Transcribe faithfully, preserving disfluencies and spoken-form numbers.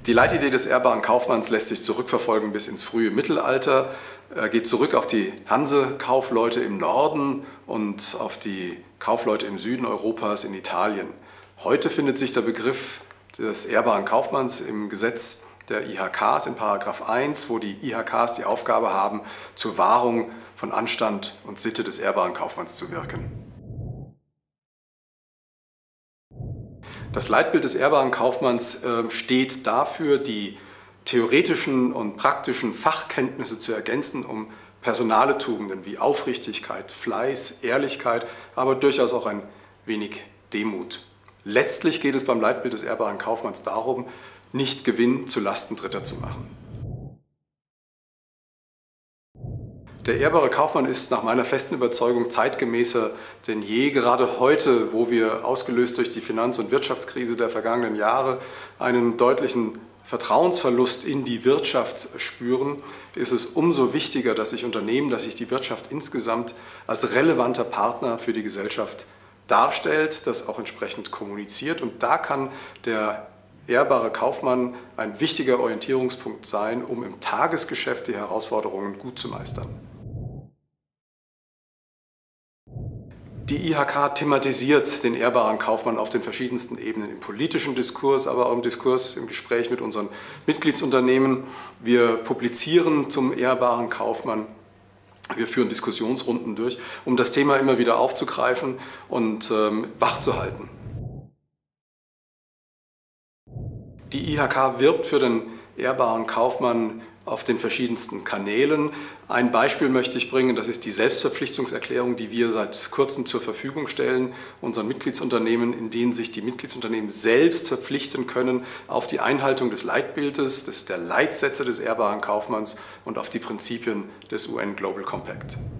Die Leitidee des ehrbaren Kaufmanns lässt sich zurückverfolgen bis ins frühe Mittelalter, geht zurück auf die Hanse-Kaufleute im Norden und auf die Kaufleute im Süden Europas in Italien. Heute findet sich der Begriff des ehrbaren Kaufmanns im Gesetz der I H Ks in Paragraph eins, wo die I H Ks die Aufgabe haben, zur Wahrung von Anstand und Sitte des ehrbaren Kaufmanns zu wirken. Das Leitbild des ehrbaren Kaufmanns äh, steht dafür, die theoretischen und praktischen Fachkenntnisse zu ergänzen, um personale Tugenden wie Aufrichtigkeit, Fleiß, Ehrlichkeit, aber durchaus auch ein wenig Demut. Letztlich geht es beim Leitbild des ehrbaren Kaufmanns darum, nicht Gewinn zu Lasten Dritter zu machen. Der ehrbare Kaufmann ist nach meiner festen Überzeugung zeitgemäßer denn je. Gerade heute, wo wir ausgelöst durch die Finanz- und Wirtschaftskrise der vergangenen Jahre einen deutlichen Vertrauensverlust in die Wirtschaft spüren, ist es umso wichtiger, dass sich Unternehmen, dass sich die Wirtschaft insgesamt als relevanter Partner für die Gesellschaft darstellt, das auch entsprechend kommuniziert. Und da kann der ehrbare Kaufmann ein wichtiger Orientierungspunkt sein, um im Tagesgeschäft die Herausforderungen gut zu meistern. Die I H K thematisiert den ehrbaren Kaufmann auf den verschiedensten Ebenen, im politischen Diskurs, aber auch im Diskurs, im Gespräch mit unseren Mitgliedsunternehmen. Wir publizieren zum ehrbaren Kaufmann, wir führen Diskussionsrunden durch, um das Thema immer wieder aufzugreifen und ähm, wachzuhalten. Die I H K wirbt für den ehrbaren Kaufmann auf den verschiedensten Kanälen. Ein Beispiel möchte ich bringen, das ist die Selbstverpflichtungserklärung, die wir seit kurzem zur Verfügung stellen, unseren Mitgliedsunternehmen, in denen sich die Mitgliedsunternehmen selbst verpflichten können auf die Einhaltung des Leitbildes, des, der Leitsätze des ehrbaren Kaufmanns und auf die Prinzipien des U N Global Compact.